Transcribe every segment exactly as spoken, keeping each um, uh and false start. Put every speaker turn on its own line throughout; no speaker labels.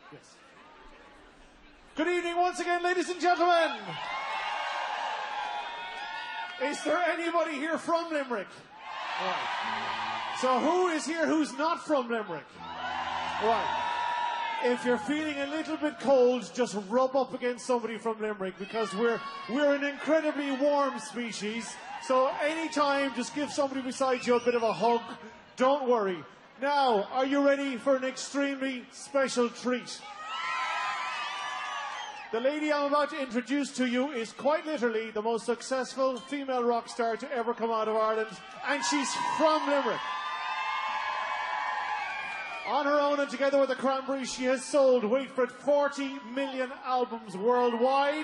Yes. Good evening once again, ladies and gentlemen. Is there anybody here from Limerick? Right. So who is here who's not from Limerick? Right. If you're feeling a little bit cold, just rub up against somebody from Limerick, because we're we're an incredibly warm species. So anytime, just give somebody beside you a bit of a hug. Don't worry. Now, are you ready for an extremely special treat? The lady I'm about to introduce to you is quite literally the most successful female rock star to ever come out of Ireland, and she's from Limerick. On her own and together with the Cranberries, she has sold, wait for it, forty million albums worldwide.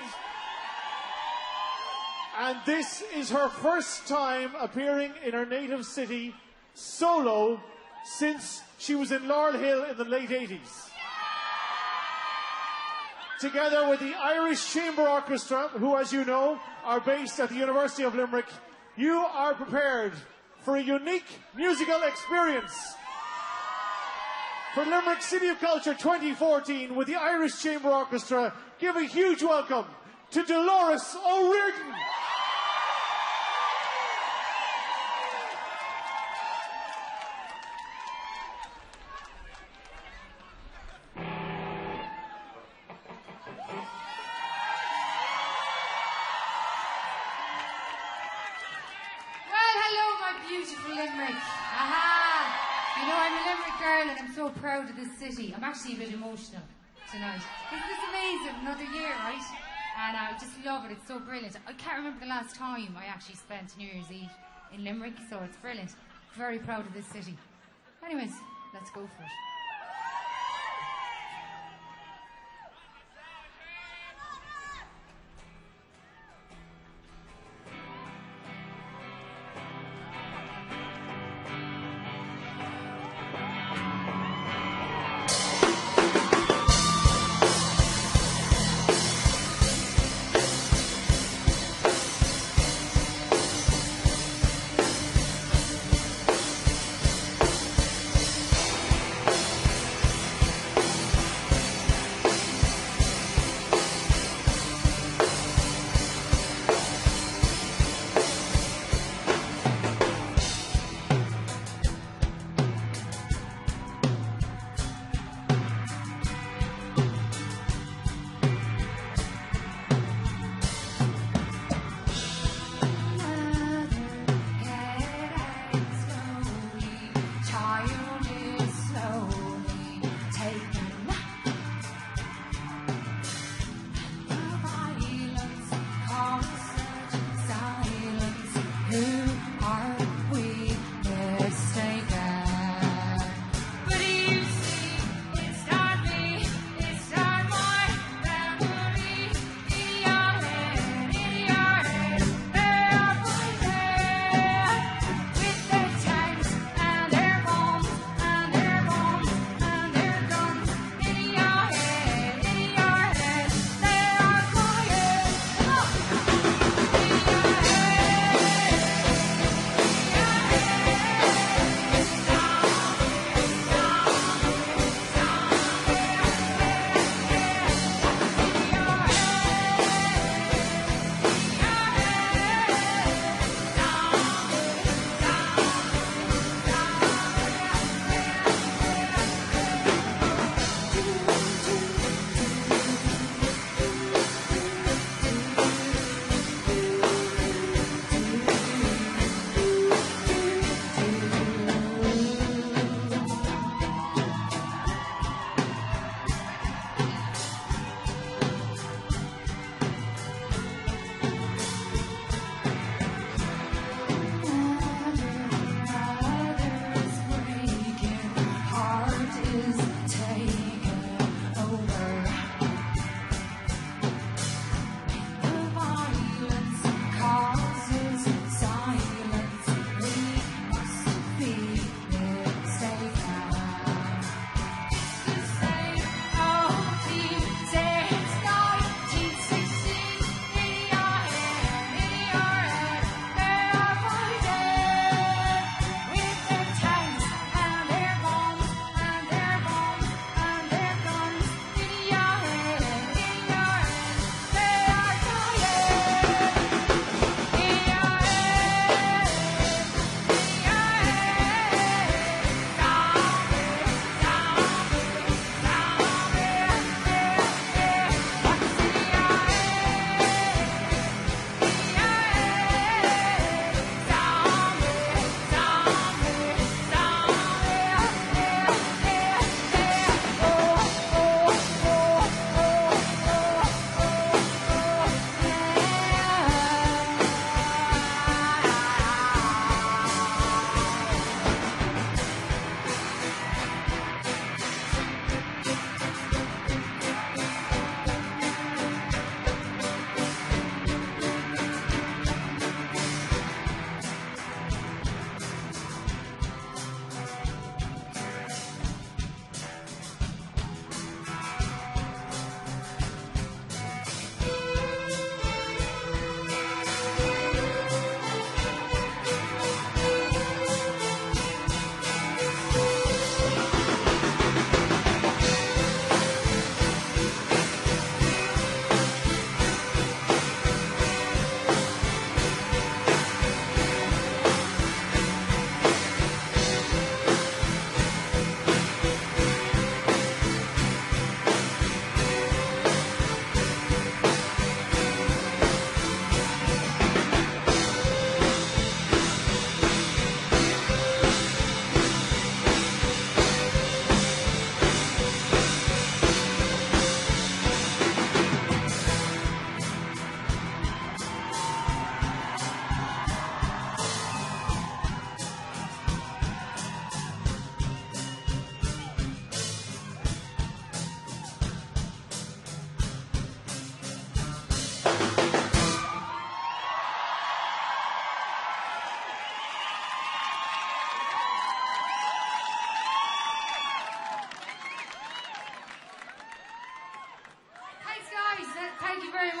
And this is her first time appearing in her native city solo since she was in Laurel Hill in the late eighties. Together with the Irish Chamber Orchestra, who, as you know, are based at the University of Limerick, you are prepared for a unique musical experience. For Limerick City of Culture twenty fourteen, with the Irish Chamber Orchestra, give a huge welcome to Dolores O'Riordan.
And I'm so proud of this city. I'm actually a bit emotional tonight. Isn't this amazing? Another year, right? And I just love it. It's so brilliant. I can't remember the last time I actually spent New Year's Eve in Limerick, so it's brilliant. Very proud of this city. Anyways, let's go for it.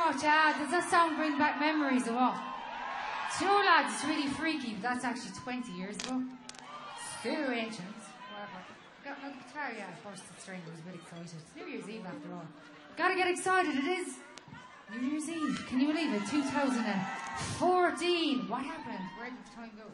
what? Ah, does that song bring back memories or what? Do you know, lads, it's really freaky, but that's actually twenty years ago. Still ancient. Whatever. Got no guitar, yeah, I burst the string, I was a bit excited. It's New Year's Eve after all. Gotta get excited, it is New Year's Eve. Can you believe it? two thousand fourteen. What happened? Where did the time go?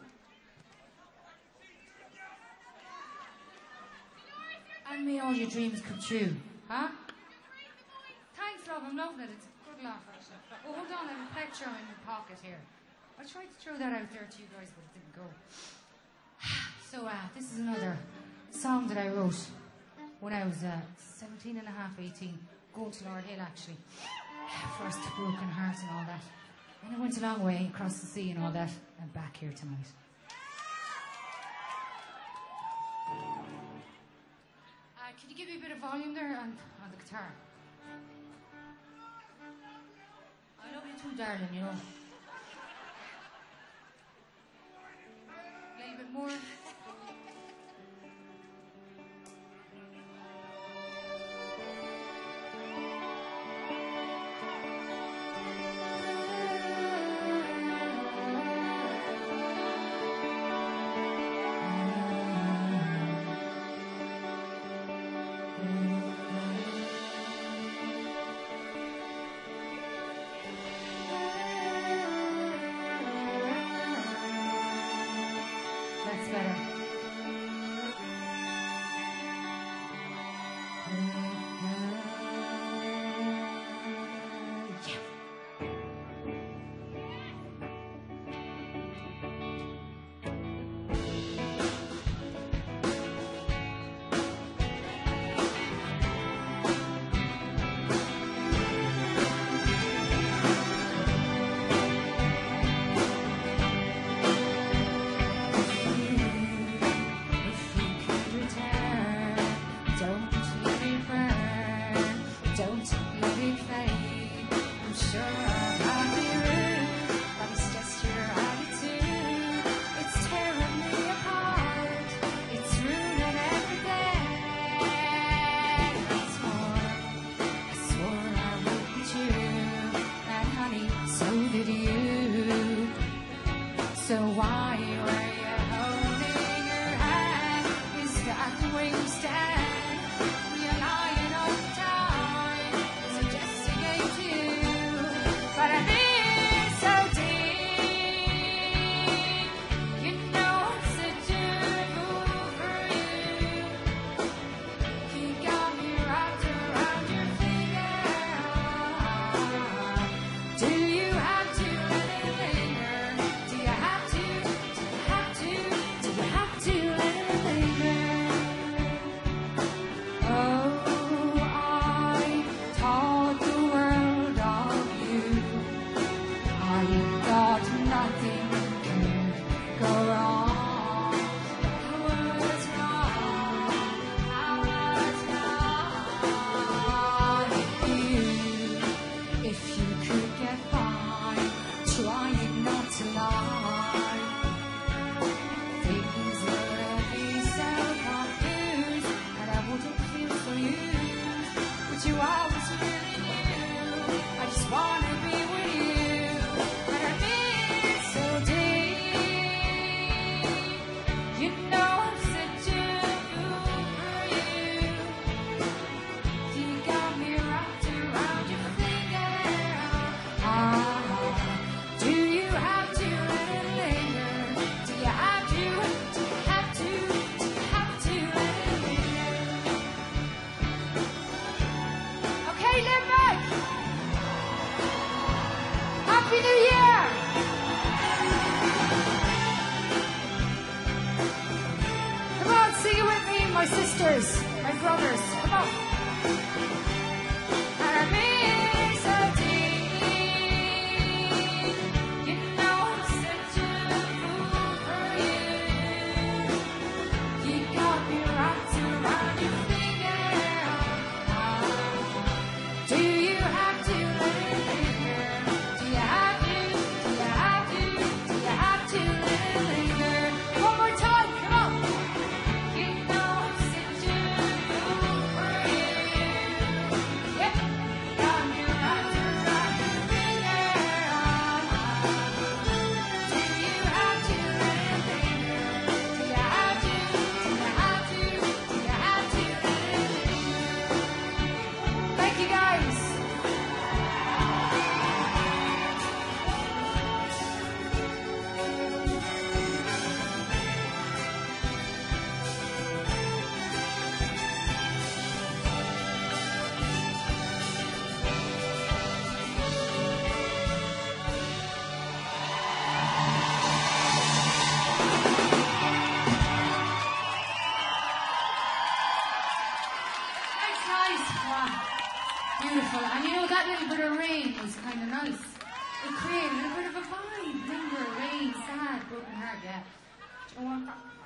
And may all your dreams come true. Huh? Thanks, love. I'm loving it. It's a good laugh, actually. Oh, hold on. I have a picture in my pocket here. I tried to throw that out there to you guys, but it didn't go. So, uh, this is another song that I wrote when I was uh, seventeen and a half, eighteen. Going to Lord Hill, actually. First broken heart and all that. And I went a long way across the sea and all that. And back here tonight. Uh, can you give me a bit of volume there on, on the guitar? I love you too, darling, you know. A little bit more. My sisters, my brothers, come on. And I miss so deep. You know I'm such a fool for you. You got me wrapped around your finger. Do you have to let it linger? Do you have to? Do you have to? Do you have to let it linger? One more time, come on. You know I'm such a fool for you. nice. Wow. Beautiful. And you know, that little bit of rain was kind of nice. It created a bit of a vibe. Remember, rain, sad, broken heart, yeah. Do you know what?